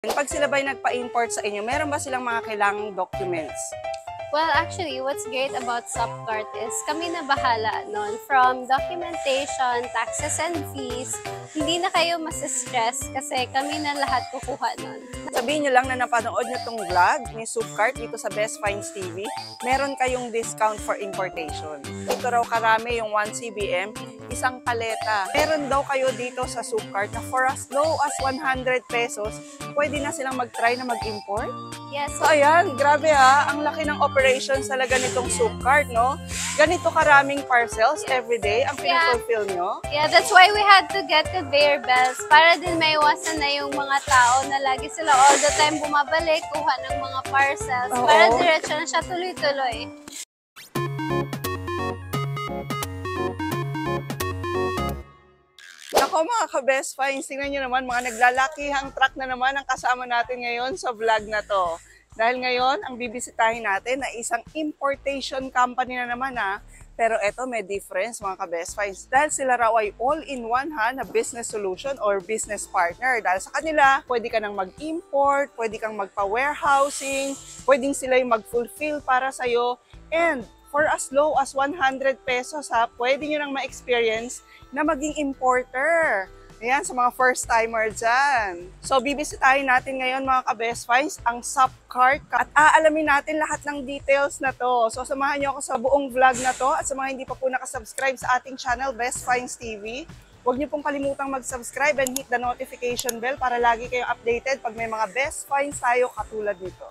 Pag sila ba'y nagpa-import sa inyo, meron ba silang mga kailangang documents? Well, actually, what's great about Subcart is kami na bahala nun. From documentation, taxes and fees, hindi na kayo mas-stress kasi kami na lahat kukuha nun. Sabihin nyo lang na napanood nyo tong vlog ni Subcart dito sa Best Finds TV, meron kayong discount for importation. Dito raw karami yung 1 CBM, isang paleta. Meron daw kayo dito sa Subcart na for as low as 100 pesos, pwede na silang mag-try na mag-import? Yes. So ayan, grabe ha, ang laki ng operations talaga nitong Subcart, no? Ganito karaming parcels everyday ang pinafulfill nyo? Yeah, that's why we had to get conveyor belts para din maiwasan na yung mga tao na lagi sila all the time bumabalik, kuha ng mga parcels. Oo. Para diretso na siya tuloy-tuloy. Ako mga ka-Best Finds, tingnan nyo naman, mga naglalakihang truck na naman ang kasama natin ngayon sa vlog na to. Dahil ngayon, ang bibisitahin natin ay isang importation company na naman ha. Pero eto may difference mga ka-Best Finds. Dahil sila raw ay all-in-one ha, na business solution or business partner. Dahil sa kanila, pwede ka nang mag-import, pwede kang magpa-warehousing, pwedeng sila yung mag-fulfill para sa'yo. And for as low as 100 pesos ha, pwede nyo nang ma-experience na maging importer. Ayan, sa mga first-timer dyan. So, bibisitahin natin ngayon mga ka-Best Finds ang Subcart at aalamin natin lahat ng details na to. So, samahan nyo ako sa buong vlog na to at sa mga hindi pa po nakasubscribe sa ating channel, Best Finds TV, huwag nyo pong kalimutang mag-subscribe and hit the notification bell para lagi kayong updated pag may mga Best Finds tayo katulad nito.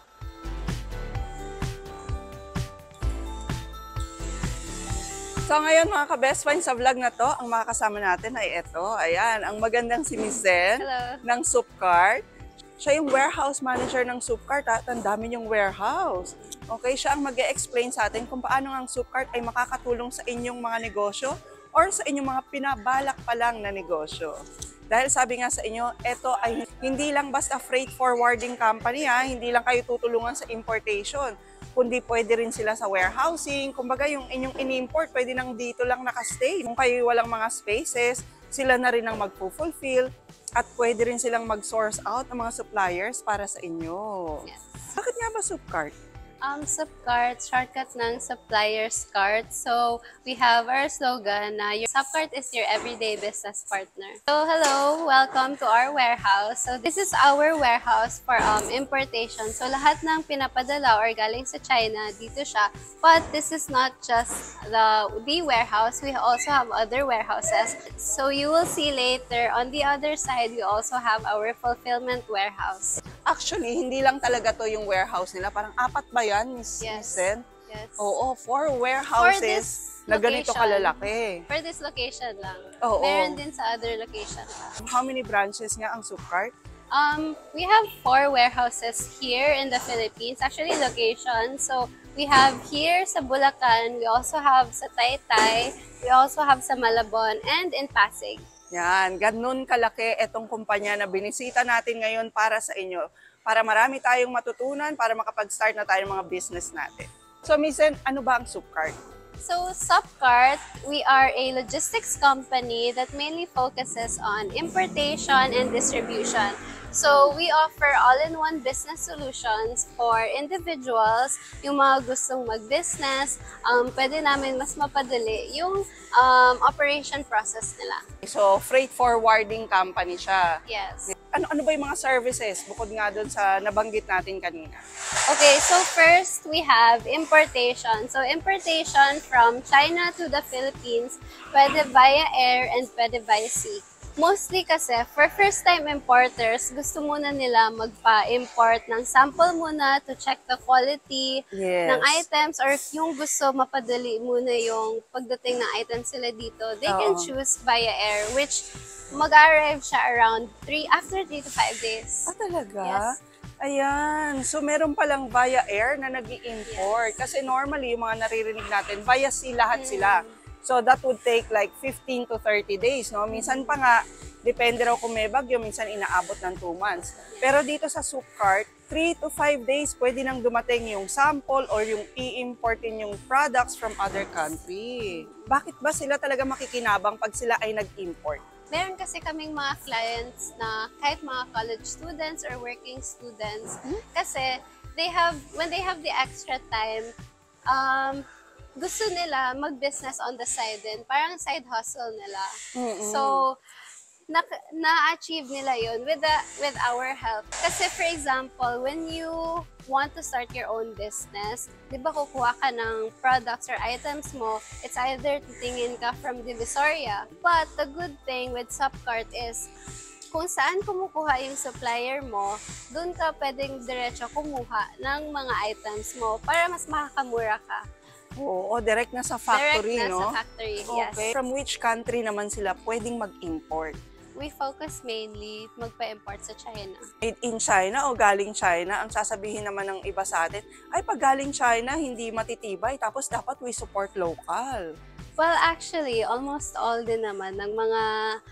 So ngayon mga ka-Best Finds sa vlog na to, ang makakasama natin ay ito. Ayan, ang magandang si Miss Zen ng Subcart. Siya yung warehouse manager ng Subcart at ang dami niyong warehouse. Okay, siya ang mag-e-explain sa atin kung paano ang Subcart ay makakatulong sa inyong mga negosyo or sa inyong mga pinabalak pa lang na negosyo. Dahil sabi nga sa inyo, ito ay hindi lang basta freight forwarding company ha, hindi lang kayo tutulungan sa importation, kundi pwede rin sila sa warehousing. Kumbaga yung inyong in-import, pwede nang dito lang nakastay. Kung kayo walang mga spaces, sila na rin ang mag-fulfill at pwede rin silang mag-source out ng mga suppliers para sa inyo. Yes. Bakit nga ba Subcart? Subcart, shortcut ng supplier's cart. So, we have our slogan na your Subcart is your everyday business partner. So, hello! Welcome to our warehouse. So, this is our warehouse for importation. So, lahat ng pinapadala or galing sa China, dito siya. But this is not just the warehouse. We also have other warehouses. So, you will see later, on the other side, we also have our fulfillment warehouse. Actually, hindi lang talaga to yung warehouse nila. Parang apat ba yan, Miss Zen? Yes. Oo, 4 warehouses na ganito kalalaki. For this location lang. Oo. Meron din sa other location. How many branches nga ang Subcart? We have 4 warehouses here in the Philippines. Actually, location. So, we have here sa Bulacan. We also have sa Taytay. We also have sa Malabon and in Pasig. Yan, ganun kalaki itong kumpanya na binisita natin ngayon para sa inyo. Para marami tayong matutunan, para makapag-start na tayo ng mga business natin. So, Miss Zen, ano ba ang Subcart? So, Subcart, we are a logistics company that mainly focuses on importation and distribution. So, we offer all-in-one business solutions for individuals, yung mga gustong mag-business, pwede namin mas mapadali yung operation process nila. So, freight forwarding company siya. Yes. Ano ba yung mga services bukod nga doon sa nabanggit natin kanina? Okay, so first we have importation. So, importation from China to the Philippines, pwede via air and pwede via sea. Mostly kasi, for first-time importers, gusto muna nila magpa-import ng sample muna to check the quality ng items or yung gusto mapadali muna yung pagdating ng items sila dito. They can choose via air, which mag-arrive siya around after 3 to 5 days. Ah, talaga? Yes. Ayan. So, meron palang via air na nag-i-import. Yes. Kasi normally, yung mga naririnig natin, via sea lahat sila. So, that would take like 15 to 30 days, no? Minsan pa nga, depende raw kung may bagyo, minsan inaabot ng 2 months. Pero dito sa Subcart, 3 to 5 days, pwede nang dumating yung sample or yung i-importin yung products from other country. Bakit ba sila talaga makikinabang pag sila ay nag-import? Meron kasi kaming mga clients na kahit mga college students or working students, kasi when they have the extra time, gusto nila mag-business on the side din. Parang side hustle nila. So, na-achieve nila yun with our help. Kasi for example, when you want to start your own business, di ba kukuha ka ng products or items mo, it's either titingin ka from Divisoria. But the good thing with Subcart is, kung saan kumukuha yung supplier mo, dun ka pwedeng diretso kumuha ng mga items mo para mas makakamura ka. Oo, direct na sa factory, Direct na no? sa factory, yes. Okay. From which country naman sila pwedeng mag-import? We focus mainly magpa-import sa China. Made in China o galing China? Ang sasabihin naman ng iba sa atin, ay pag galing China, hindi matitibay, tapos dapat we support local. Well, actually, almost all din naman ng mga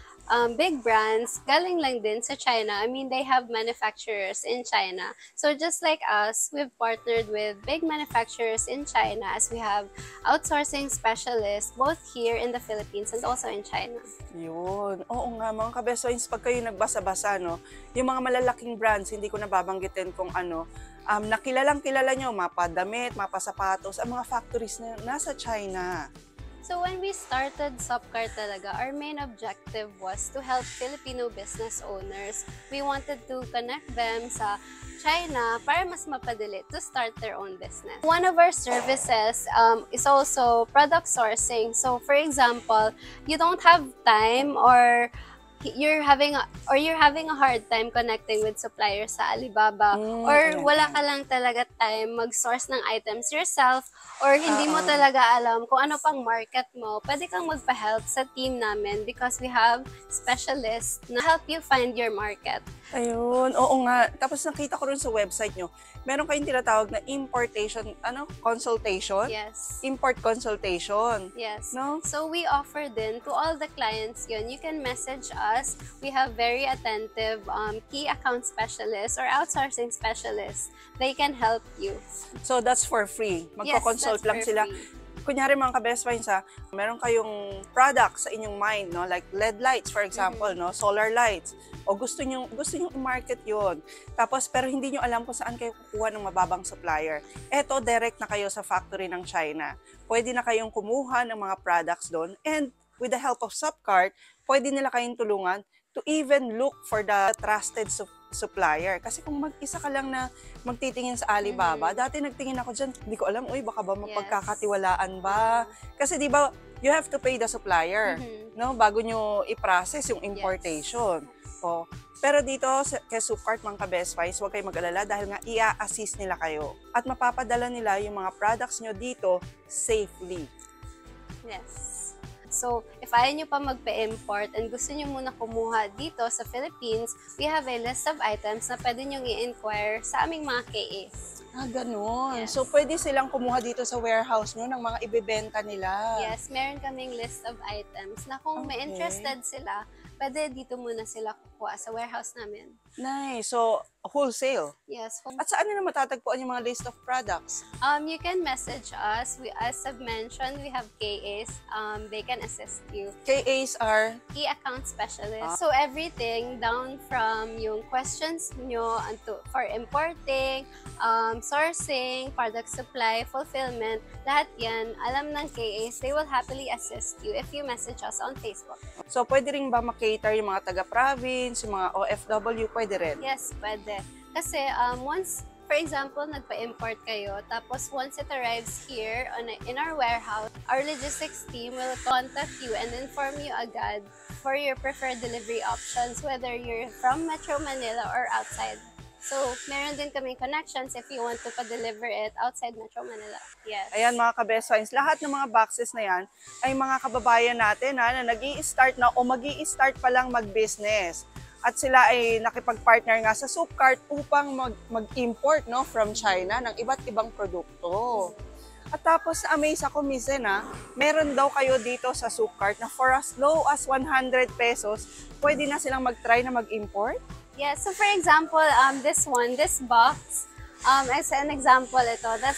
big brands, galing lang din sa China. I mean, they have manufacturers in China. So just like us, we've partnered with big manufacturers in China as we have outsourcing specialists both here in the Philippines and also in China. Yun. Oo nga, mga kabesoins, pag kayo nagbasa-basa, no, yung mga malalaking brands, hindi ko nababanggitin kung ano, nakilalang-kilala nyo, mapadamit, mapasapatos, ang mga factories na nasa China. So when we started Subcart talaga, our main objective was to help Filipino business owners. We wanted to connect them sa China para mas mapadali to start their own business. One of our services is also product sourcing. So for example, you don't have time or you're having a hard time connecting with suppliers sa Alibaba or wala ka lang talaga time mag-source ng items yourself or hindi mo talaga alam kung ano pang market mo, pwede kang magpa-help sa team namin because we have specialists na help you find your market. Ayun, oo nga. Tapos nakita ko rin sa website nyo, meron kayong tinatawag na importation, consultation? Yes. Import consultation. Yes. No? So we offer din to all the clients yun. You can message us. We have very attentive key account specialists or outsourcing specialists. They can help you. So that's for free. Magko-consult Yes, that's lang for sila. free. Kunyari mga ka-best finds meron kayong product sa inyong mind, no? Like LED lights, for example, no? Solar lights. O gusto nyo i-market yon. Tapos, pero hindi nyo alam kung saan kayo kukuha ng mababang supplier. Eto, direct na kayo sa factory ng China. Pwede na kayong kumuha ng mga products doon. And with the help of Subcart, pwede nila kayong tulungan to even look for the trusted supplier. Kasi kung mag-isa ka lang na magtitingin sa Alibaba, dati nagtingin ako dyan, hindi ko alam, baka ba mapagkakatiwalaan ba? Kasi di ba, you have to pay the supplier, no? Bago nyo i-process yung importation. O, pero dito, kay Subcart, mga ka-best finds, huwag kayong mag-alala dahil nga i-assist nila kayo. At mapapadala nila yung mga products nyo dito safely. Yes. So, if ayaw nyo pa magpa-import and gusto nyo muna kumuha dito sa Philippines, we have a list of items na pwede nyo i-inquire sa aming mga KAs. Ganun. Yes. So, pwede silang kumuha dito sa warehouse nyo ng mga ibebenta nila. Yes, meron kaming list of items na kung may interested sila, pwede dito muna sila kukuha sa warehouse namin. Nice. So, wholesale. Yes. At saan nila matatagpuan yung mga list of products? You can message us. As I've mentioned, we have KAs. They can assist you. KAs are? Key account specialist. So everything down from yung questions nyo for importing, sourcing, product supply, fulfillment, lahat yan, alam ng KAs, they will happily assist you if you message us on Facebook. So, pwede rin ba makater yung mga taga-province, yung mga OFW, pwede rin? Yes, pwede. Kasi once, for example, nagpa-import kayo, tapos once it arrives here in our warehouse, our logistics team will contact you and inform you agad for your preferred delivery options, whether you're from Metro Manila or outside. So, meron din kaming connections if you want to pa-deliver it outside Metro Manila. Yes. Ayan mga ka-best finds, lahat ng mga boxes na yan ay mga kababayan natin na nag-i-start na o mag-i-start pa lang mag-business. At sila ay nakipag-partner nga sa Subcart upang mag-import from China ng iba't ibang produkto. At tapos na-amaze ako minsan meron daw kayo dito sa Subcart na for as low as 100 pesos, pwede na silang mag-try na mag-import? Yeah, so for example, this box, as an example ito, that's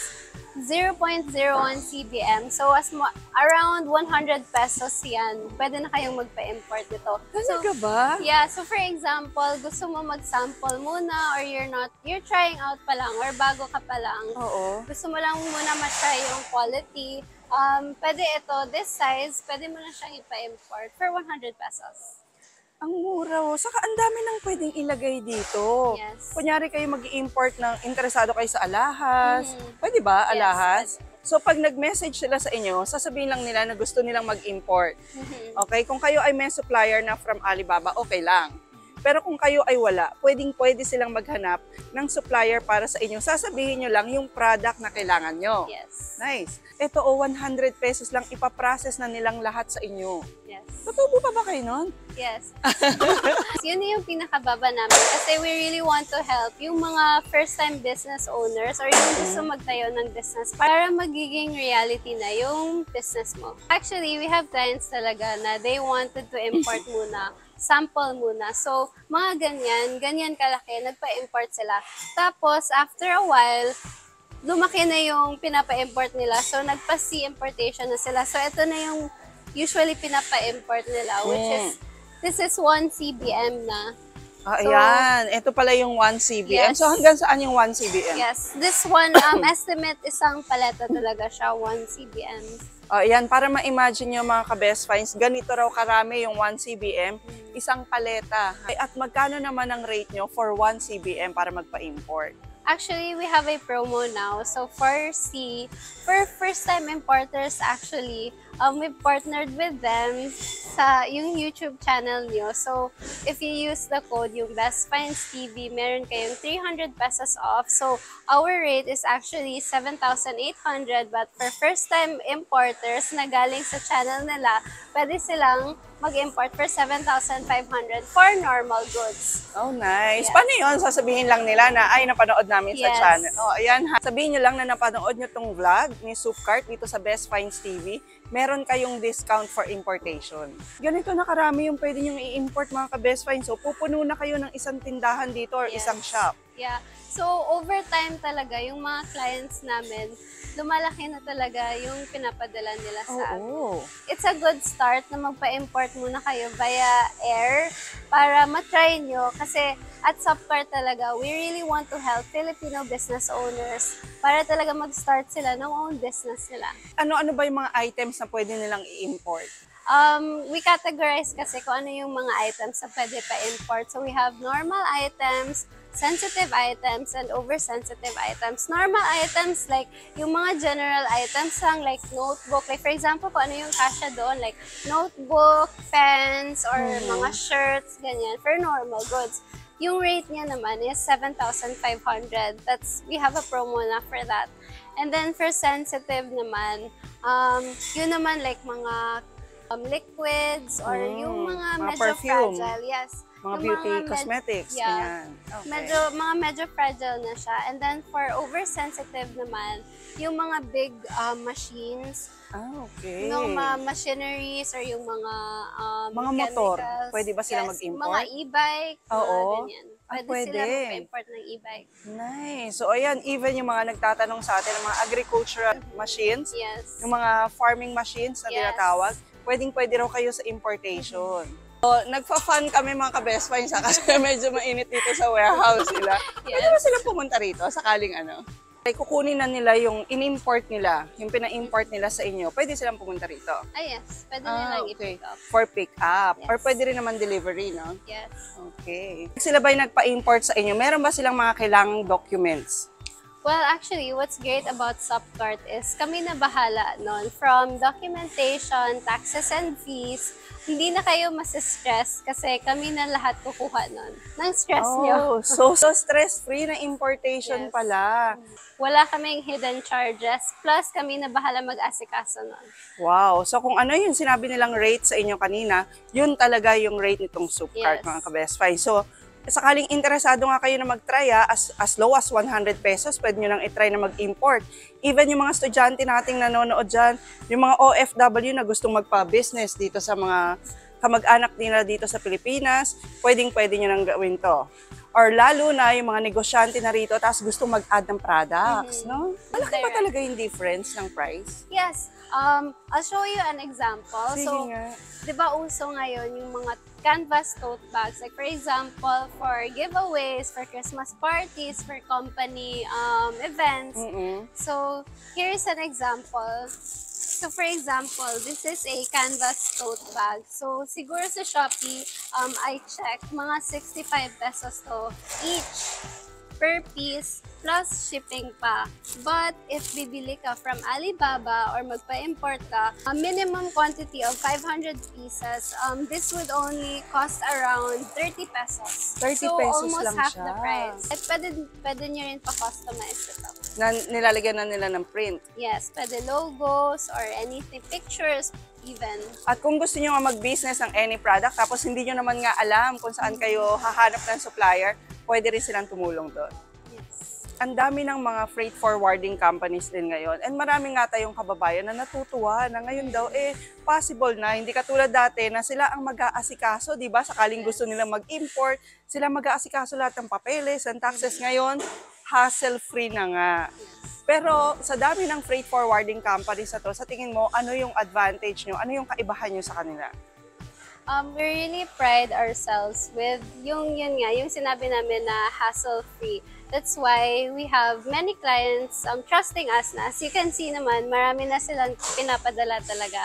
0.01 CBM. So, around 100 pesos yan. Pwede na kayong magpa-import nito. Talaga ba? Yeah, so for example, gusto mo mag-sample muna or you're trying out pa lang or bago ka pa lang. Oo. Gusto mo lang muna matry yung quality. Pwede ito, this size, pwede mo na siyang ipa-import for 100 pesos. Ang mura, oh. Saka ang dami nang pwedeng ilagay dito. Yes. Kunyari kayo mag-i-import ng interesado kayo sa alahas. Pwede ba, Yes, alahas? So pag nag-message sila sa inyo, sasabihin lang nila na gusto nilang mag-import. Okay? Kung kayo ay may supplier na from Alibaba, okay lang. Pero kung kayo ay wala, pwede silang maghanap ng supplier para sa inyo. Sasabihin nyo lang yung product na kailangan nyo. Yes. Nice. Ito 100 pesos lang ipaprocess na nilang lahat sa inyo. Yes. Totoo pa ba kayo nun? Yes. Yun yung pinakababa namin kasi we really want to help yung mga first-time business owners or yung gusto magtayo ng business para magiging reality na yung business mo. Actually, we have clients talaga na they wanted to import muna, sample muna. So, mga ganyan kalaki, nagpa-import sila. Tapos, after a while, lumaki na yung pinapa-import nila. So, nagpa-sea importation na sila. So, ito na yung usually pinapa-import nila, which is, this is 1 CBM na. Ayan. Ito pala yung 1 CBM. Yes. So, hanggang saan yung 1 CBM? Yes. This one, estimate isang paleta talaga siya, 1 CBM. Ayan, para ma-imagine nyo mga ka-best finds, ganito raw karami yung 1 CBM, isang paleta. At magkano naman ang rate nyo for 1 CBM para magpa-import? Actually, we have a promo now. So for first-time importers, actually, we've partnered with them sa yung YouTube channel nyo. So if you use the code, yung Best Finds TV, meron kayong 300 pesos off. So our rate is actually 7,800. But for first-time importers na galing sa channel nila, pwede silang mag-import for 7,500 for normal goods. Oh, nice. Yes. Paano yun? Sasabihin lang nila na, ay, napanood namin sa Yes. channel. Oh, ayan ha. Sabihin nyo lang na napanood nyo tong vlog ni Soupcart dito sa Best Finds TV. Meron kayong discount for importation. Ganito na karami yung pwede nyo i-import mga ka-Best Finds. So, pupuno na kayo ng isang tindahan dito or Yes. isang shop. Yeah. So, over time talaga, yung mga clients namin, lumalaki na talaga yung pinapadala nila sa amin. Oo. It's a good start na magpa-import muna kayo via air para matry nyo. Kasi at Soupcart talaga, we really want to help Filipino business owners para talaga mag-start sila ng own business nila. Ano-ano ba yung mga items na pwede nilang i-import? We categorize kasi kung ano yung mga items na pwede pa-import. So we have normal items, sensitive items, and oversensitive items. Normal items, like yung mga general items lang, like notebook. Like for example, kung ano yung kasya doon, like notebook, pens, or mga shirts, ganyan, for normal goods. Yung rate niya naman is 7,500. We have a promo na for that. And then for sensitive naman, yun naman like mga liquids or yung mga medyo perfume. fragile. Yes. Mga Yung beauty med- cosmetics, yeah. ganyan. Okay. Medyo fragile na siya. And then for oversensitive naman, yung mga big machines, Okay. yung mga machineries or yung mga Mga motor, chemicals. pwede ba sila Yes, mag-import? Mga e-bike, mga Oo. ganyan. Ah, Pwede sila pwede. mag-import ng e-bike. Nice. So, ayan, even yung mga nagtatanong sa atin ng mga agricultural machines, Yes. yung mga farming machines na Yes. tinatawag, pwede raw kayo sa importation. So, nagfa-fun kami mga ka-best finds kasi medyo mainit dito sa warehouse nila. Pwede ba sila pumunta rito sakaling ano? Like, kukunin na nila yung in-import nila, yung pina-import nila sa inyo, pwede silang pumunta rito. Ah, yes. Pwede nilang Okay. i-pick up. For pick-up. Yes. Or pwede rin naman delivery, no? Yes. Okay. Sila ba'y nagpa-import sa inyo? Meron ba silang mga kailangang documents? Well, actually, what's great about Soupcart is kami na bahala nun. From documentation, taxes, and fees, hindi na kayo masistress kasi kami na lahat kukuha nun. Ng stress nyo. So stress-free na importation Yes. pala. Wala kaming hidden charges. Plus, kami na bahala mag-asikaso nun. Wow. So kung ano yung sinabi nilang rate sa inyo kanina, yun talaga yung rate nitong Soupcart, Yes. mga ka-best find. So, sakaling interesado nga kayo na mag-try, as low as 100 pesos, pwede nyo nang i-try na mag-import. Even yung mga estudyante nating nanonood dyan, yung mga OFW na gustong magpa-business dito sa mga kamag-anak nila dito sa Pilipinas, pwede nyo nang gawin to. or lalo na yung mga negosyante na rito tapos gusto mag-add ng products, no? Malaki ba Direct. talaga yung difference ng price? Yes. I'll show you an example. Sige So, nga. di ba uso ngayon yung mga canvas tote bags? Like for example, for giveaways, for Christmas parties, for company events. Mm-mm. So, here's an example. So, for example, this is a canvas tote bag. So, siguro sa Shopee, I checked, mga 65 pesos to each per piece plus shipping pa. But if bibili ka from Alibaba or magpa-import ka, a minimum quantity of 500 pieces, this would only cost around 30 pesos. 30 so, pesos almost lang half siya. the price. At pwede nyo rin pa-customize ito. Na nilalagyan na nila ng print. Yes, pwede logos or anything, pictures even. At kung gusto nyo nga mag-business ng any product, tapos hindi nyo naman nga alam kung saan kayo hahanap ng supplier, pwede rin silang tumulong doon. Yes. Ang dami ng mga freight forwarding companies din ngayon. And marami nga tayong kababayan na natutuwa na ngayon daw, possible na. Hindi katulad dati na sila ang mag-aasikaso, di ba? Sakaling gusto nila mag-import, sila mag-aasikaso lahat ng papeles, and taxes. Ngayon, hassle-free na nga. Pero sa dami ng freight forwarding companies na to, sa tingin mo, ano yung advantage nyo? Ano yung kaibahan nyo sa kanila? We really pride ourselves with yun nga, yung sinabi namin na hassle-free. That's why we have many clients trusting us na. As you can see naman, marami na silang pinapadala talaga.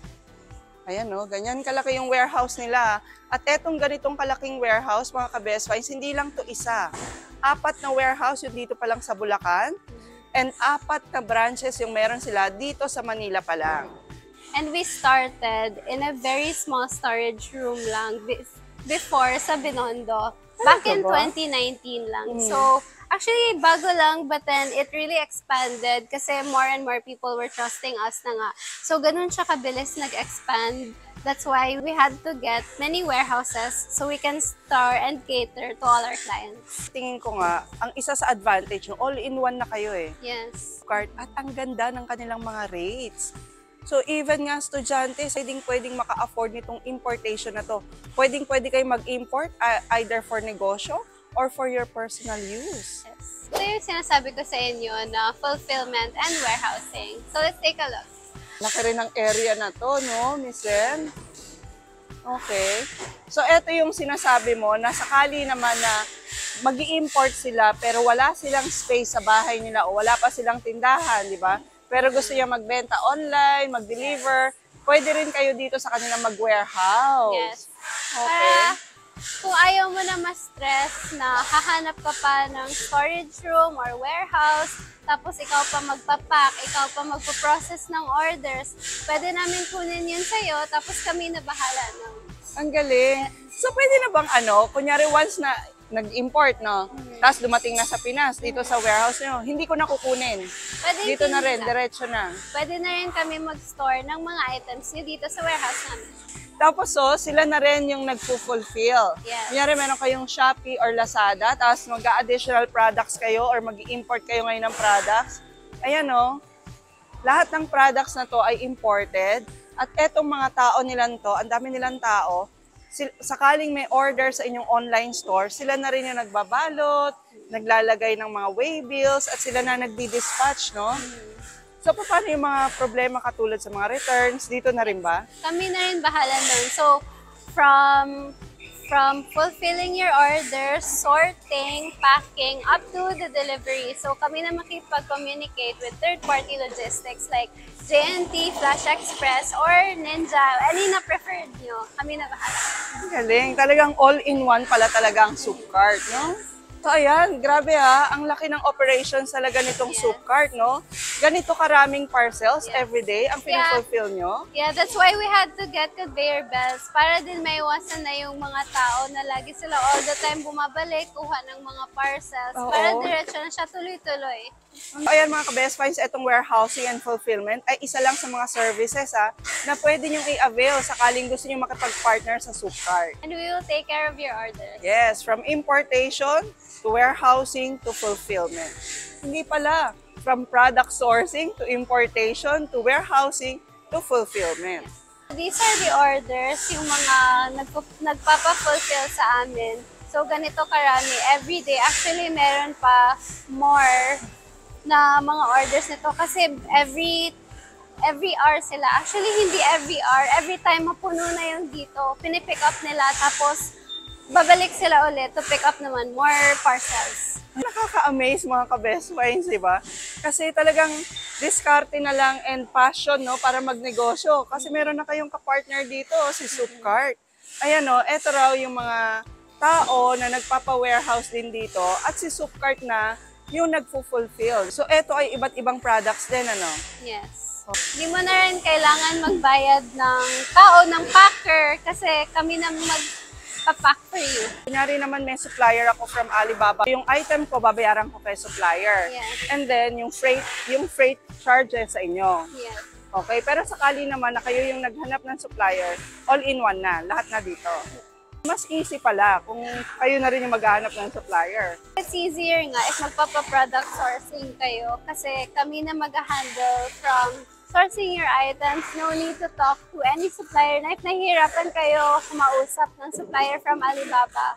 Ayan no, ganyan kalaki yung warehouse nila. At etong ganitong kalaking warehouse, mga ka-best finds, hindi lang to isa. 4 na warehouse yung dito pa lang sa Bulacan. And 4 na branches yung meron sila dito sa Manila pa lang. And we started in a very small storage room lang before sa Binondo. Back in 2019 lang. So, actually, bago lang, but then it really expanded kasi more and more people were trusting us na nga. So, ganun siya kabilis nag-expand. That's why we had to get many warehouses so we can store and cater to all our clients. Tingin ko nga, ang isa sa advantage nyo, all-in-one na kayo Yes. At ang ganda ng kanilang mga rates. So even nga estudyante, pwedeng maka-afford nitong importation na to. Pwede kayo mag-import either for negosyo or for your personal use. Yes. Ito yung sinasabi ko sa inyo na fulfillment and warehousing. So let's take a look. Laki rin ang area na to, no, Miss Ren? Okay. So ito yung sinasabi mo na sakali naman na mag-i-import sila pero wala silang space sa bahay nila o wala pa silang tindahan, di ba? Pero gusto niya magbenta online, mag-deliver, pwede rin kayo dito sa kanila mag-warehouse. Yes. Okay. Para kung ayaw mo na ma-stress na hahanap ka pa ng storage room or warehouse, tapos ikaw pa magpapack, ikaw pa magpo-process ng orders, pwede namin kunin yun sa'yo, tapos kami na bahala ng. Ang galing. So pwede na bang kunyari once na nag-import, no? Tapos dumating na sa Pinas, dito sa warehouse nyo, hindi ko na kukunin. Pwede Dito na rin, pinila. diretso na. Pwede na rin kami mag-store ng mga items nyo dito sa warehouse namin. Tapos sila na rin yung nagpo-fulfill. Yes. Kunyari meron kayong Shopee or Lazada, tapos mag-additional products kayo or mag-import kayo ngayon ng products. Ayan lahat ng products na to ay imported. At etong mga tao nilang to, ang dami nilang tao, sakaling may order sa inyong online store, sila na rin yung nagbabalot, naglalagay ng mga waybills, at sila na nagdi-dispatch, no? So, paano yung mga problema katulad sa mga returns? Dito na rin ba? Kami na rin bahala nun. So, from fulfilling your orders, sorting, packing, up to the delivery. So, kami na makipag-communicate with third-party logistics like JNT, Flash Express, or Ninja. Any na preferred nyo, kami na bahala. Ang galing. Talagang all-in-one pala talaga ang soup cart, no? So, ayan. Grabe ang laki ng operations talaga nitong soup cart, no? Ganito karaming parcels everyday ang pinafulfill nyo. Yeah, that's why we had to get conveyor belts para din maiwasan na yung mga tao na lagi sila all the time bumabalik, kuha ng mga parcels para diretso na siya tuloy-tuloy. Ayan mga ka-best finds, itong warehousing and fulfillment ay isa lang sa mga services na pwede nyo i-avail sakaling gusto nyo makipag-partner sa soup cart. And we will take care of your orders. Yes, from importation to warehousing to fulfillment. Hindi pala. From product sourcing to importation to warehousing to fulfillment. These are the orders, yung mga nagpapa-fulfill sa amin. So, ganito karami. Every day, actually, meron pa more na mga orders nito kasi every hour sila. Actually, hindi every hour. Every time mapuno na yung dito, pinipick up nila. Tapos, babalik sila ulit to pick up naman more parcels. Nakaka-amaze mga ka-best finds, di ba? Kasi talagang diskarte na lang and passion, no, para magnegosyo. Kasi meron na kayong kapartner dito, si Soupcart. Ayan, no, eto raw yung mga tao na nagpapa-warehouse din dito at si Soupcart na yung nagfo-fulfill. So, eto ay iba't ibang products din, ano? Yes. Hindi mo na rin kailangan magbayad ng tao, ng packer, kasi kami na magpa-pack for you. Kunyari naman may supplier ako from Alibaba. Yung item ko, babayaran ko kay supplier. Yes. And then, yung freight charges sa inyo. Yes. Okay, pero sakali naman na kayo yung naghanap ng supplier, all-in-one na, lahat na dito. Mas easy pala kung kayo na rin yung maghahanap ng supplier. It's easier nga if magpapa-product sourcing kayo kasi kami na mag-handle from sourcing your items. No need to talk to any supplier na if nahihirapan kayo kumausap ng supplier from Alibaba.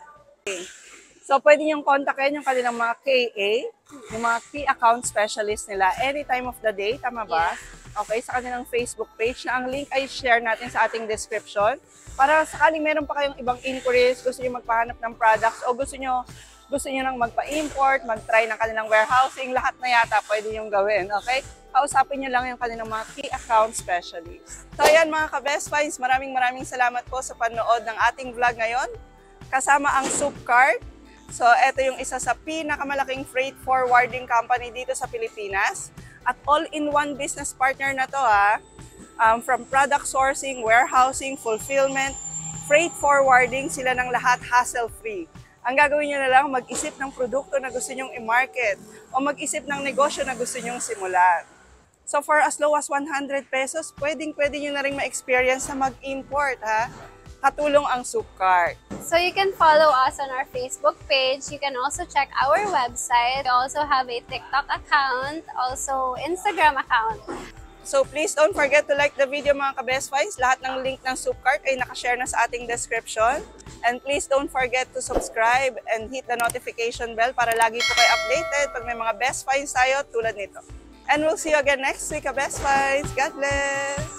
So, pwede niyong kontakin yung kanilang mga KA, yung mga key account specialist nila any time of the day, tama ba? Yes. Okay, sa kanilang Facebook page na ang link ay share natin sa ating description. Para sakaling meron pa kayong ibang inquiries, gusto niyo magpahanap ng products o gusto niyo nang magpa-import, mag-try ng kanilang warehousing, lahat na yata pwede niyong gawin, okay? Kausapin niyo lang yung kanilang mga key account specialist. So ayan mga ka-best finds, maraming salamat po sa panood ng ating vlog ngayon. Kasama ang Soupcart. So ito yung isa sa pinakamalaking freight forwarding company dito sa Pilipinas. At all-in-one business partner na to ha. From product sourcing, warehousing, fulfillment, freight forwarding, sila ng lahat hassle-free. Ang gagawin nyo na lang, mag-isip ng produkto na gusto nyong i-market o mag-isip ng negosyo na gusto nyong simulan. So for as low as 100 pesos, pwede nyo na rin ma-experience na mag-import ha. Katulong ang Soupcart. So you can follow us on our Facebook page. You can also check our website. We also have a TikTok account, also Instagram account. So please don't forget to like the video mga ka-best finds. Lahat ng link ng Soupcart ay nakashare na sa ating description. And please don't forget to subscribe and hit the notification bell para lagi po kayo updated pag may mga best finds tayo tulad nito. And we'll see you again next week, ka-best finds. God bless!